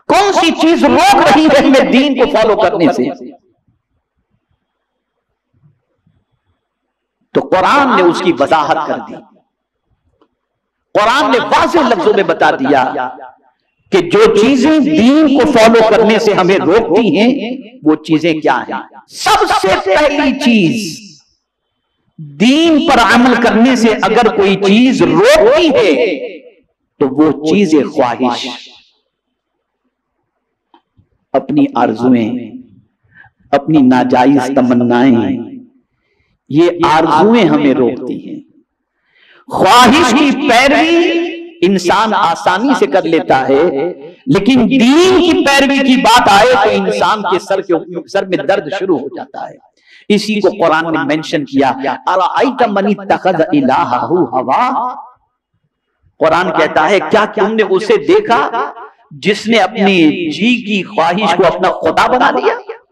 کون سی چیز روک رہی ہے ہمیں دین کو فالو کرنے سے؟ تو قرآن نے اس کی وضاحت کر دی. قرآن نے واضح لفظوں میں بتا دیا کہ جو چیزیں دین کو فالو کرنے سے ہمیں روکتی ہیں وہ چیزیں کیا ہیں. سب سے پہلی چیز، دین پر عمل کرنے سے اگر کوئی چیز روکتی ہے تو وہ چیز خواہش، اپنی آرزویں، اپنی ناجائز تمنائیں، یہ آرزویں ہمیں روکتی ہیں. خواہش کی پیروی انسان آسانی سے کر لیتا ہے، لیکن دین کی پیروی کی بات آئے تو انسان کے سر میں درد شروع ہو جاتا ہے. اسی کو قرآن نے مینشن کیا، ارأیت من اتخذ الہہ ہوا. قرآن کہتا ہے کیا تم نے اسے دیکھا جس نے اپنی جی کی خواہش کو اپنا خدا بنا لیا؟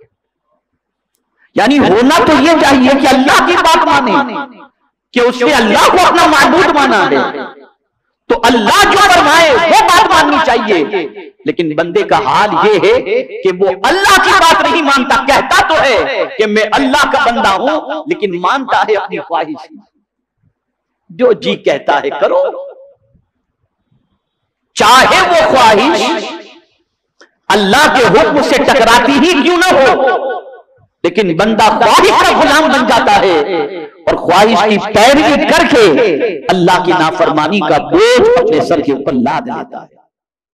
یعنی ہونا تو یہ چاہیے کہ اللہ کی بات مانے، کہ اس نے اللہ کو اپنا معبود مانا ہے تو اللہ جو فرمائے وہ بات ماننی چاہیے. لیکن بندے کا حال یہ ہے کہ وہ اللہ کی بات نہیں مانتا، کہتا تو ہے کہ میں اللہ کا بندہ ہوں لیکن مانتا ہے اپنی خواہش. جو جی کہتا ہے کرو، چاہے وہ خواہش اللہ کے حکم سے ٹکراتی ہی کیوں نہ ہو، لیکن بندہ خواہش کا غلام بن جاتا ہے اور خواہش کی پیروی کر کے اللہ کی نافرمانی کا بوجھ اپنے سر کے اوپر لاد لیتا ہے.